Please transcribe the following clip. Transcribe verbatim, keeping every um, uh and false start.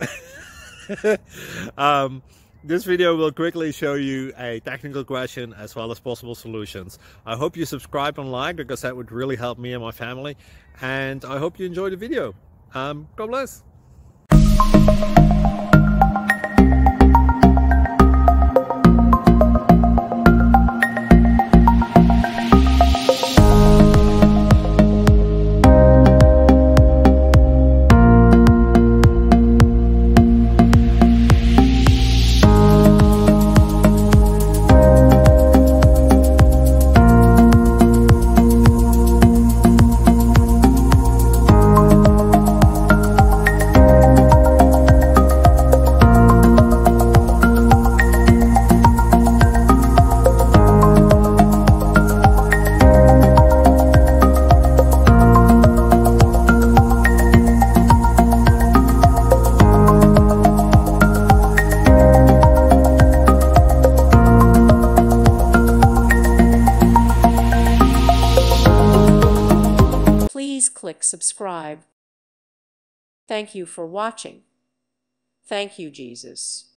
um, this video will quickly show you a technical question as well as possible solutions. I hope you subscribe and like, because that would really help me and my family. And I hope you enjoy the video. Um, God bless. Please click subscribe. Thank you for watching. Thank you, Jesus.